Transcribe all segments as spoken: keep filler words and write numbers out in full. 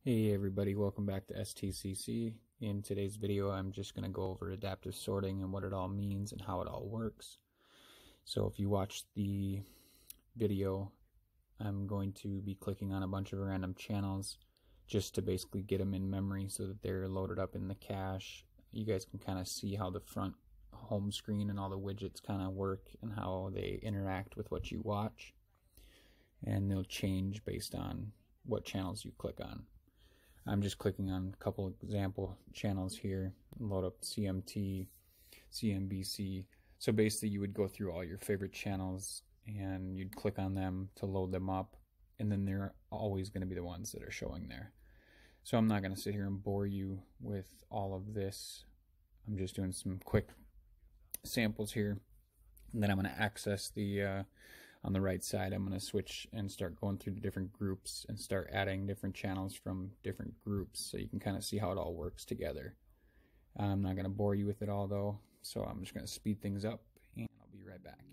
Hey everybody, welcome back to S T C C. In today's video I'm just going to go over adaptive sorting and what it all means and how it all works. So if you watch the video, I'm going to be clicking on a bunch of random channels just to basically get them in memory so that they're loaded up in the cache. You guys can kind of see how the front home screen and all the widgets kind of work and how they interact with what you watch, and they'll change based on what channels you click on. I'm just clicking on a couple example channels here, load up C M T, C N B C. So basically you would go through all your favorite channels and you'd click on them to load them up, and then they're always going to be the ones that are showing there. So I'm not going to sit here and bore you with all of this. I'm just doing some quick samples here, and then I'm going to access the uh, on the right side, I'm going to switch and start going through the different groups and start adding different channels from different groups so you can kind of see how it all works together. I'm not going to bore you with it all though, so I'm just going to speed things up and I'll be right back.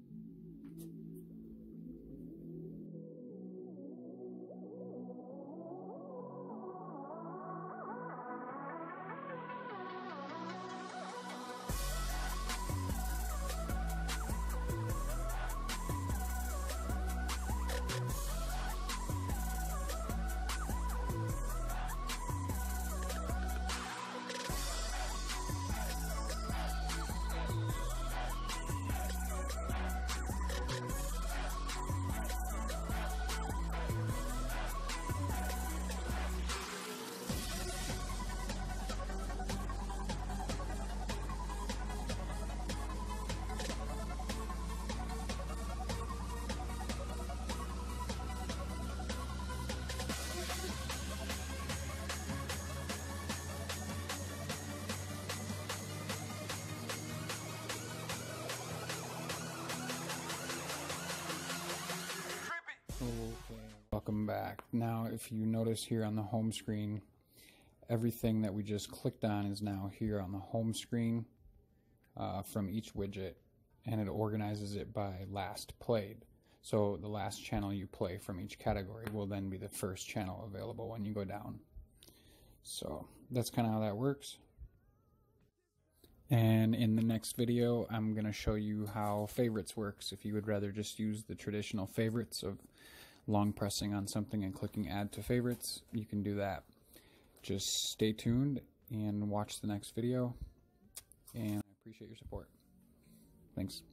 Okay, welcome back. Now if you notice here on the home screen, everything that we just clicked on is now here on the home screen uh, from each widget, and it organizes it by last played. So the last channel you play from each category will then be the first channel available when you go down. So that's kind of how that works. And in the next video, I'm going to show you how favorites works. If you would rather just use the traditional favorites of long pressing on something and clicking add to favorites, you can do that. Just stay tuned and watch the next video, and I appreciate your support. Thanks.